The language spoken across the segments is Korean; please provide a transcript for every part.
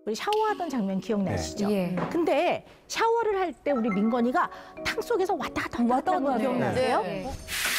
우리 샤워하던 장면 기억나시죠? 네. 근데 샤워를 할 때 우리 민건이가 탕 속에서 왔다 갔다 하는 거 기억나세요? 네.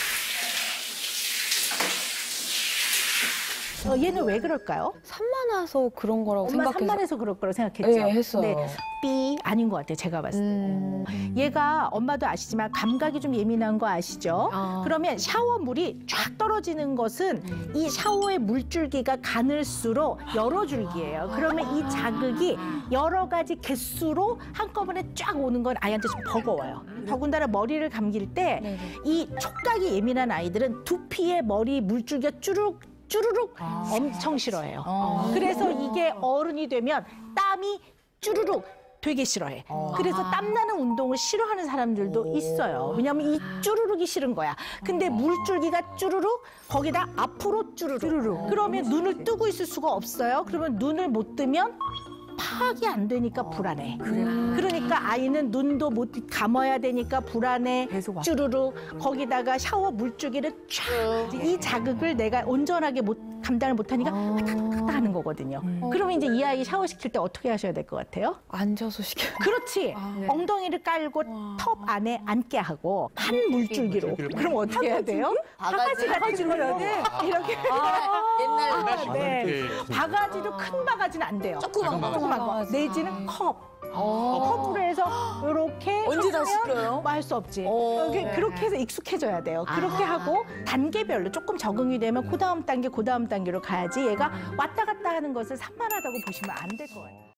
얘는 왜 그럴까요? 산만해서 그런 거라고 엄마 생각해서. 산만해서 그럴 거라고 생각했죠? 네, 했어요. 근데 삐 아닌 것 같아요, 제가 봤을 때. 얘가 엄마도 아시지만 감각이 좀 예민한 거 아시죠? 그러면 샤워물이 쫙 떨어지는 것은 이 샤워의 물줄기가 가늘수록 여러 줄기예요. 그러면 이 자극이 여러 가지 개수로 한꺼번에 쫙 오는 건 아이한테 좀 버거워요. 더군다나 머리를 감길 때 이 촉각이 예민한 아이들은 두피에 머리 물줄기가 쭈루룩 엄청 싫어해요. 그래서 이게 어른이 되면 땀이 쭈루룩 되게 싫어해. 그래서 땀나는 운동을 싫어하는 사람들도 있어요. 왜냐하면 이 쭈루룩이 싫은 거야. 근데 물줄기가 쭈루룩, 거기다 앞으로 쭈루룩. 그러면 눈을 뜨고 있을 수가 없어요. 그러면 눈을 못 뜨면 파악이 안 되니까 불안해. 그러니까 아이는 눈도 못 감아야 되니까 불안해. 쭈루룩. 거기다가 샤워 물줄기를 쫙. 이 자극을 내가 온전하게 감당을 못하니까 탁탁탁 하는 거거든요. 그러면 이제 이 아이 샤워시킬 때 어떻게 하셔야 될 것 같아요? 앉아서 시켜요. 그렇지. 엉덩이를 깔고 텁 안에 앉게 하고 한 물줄기로. 그럼 어떻게 해야 돼요? 바가지로 해야 돼. 이렇게. 옛날 네. 바가지도 큰 바가지는 안 돼요. 조그만 거. 내지는 컵. 컵으로 해서 이렇게 언제 다 시켜요? 할 수 없지. 그렇게 해서 익숙해져야 돼요. 그렇게 하고 단계별로 조금 적응이 되면 그다음 단계로 가야지 얘가 왔다 갔다 하는 것을 산만하다고 보시면 안 될 것 같아요.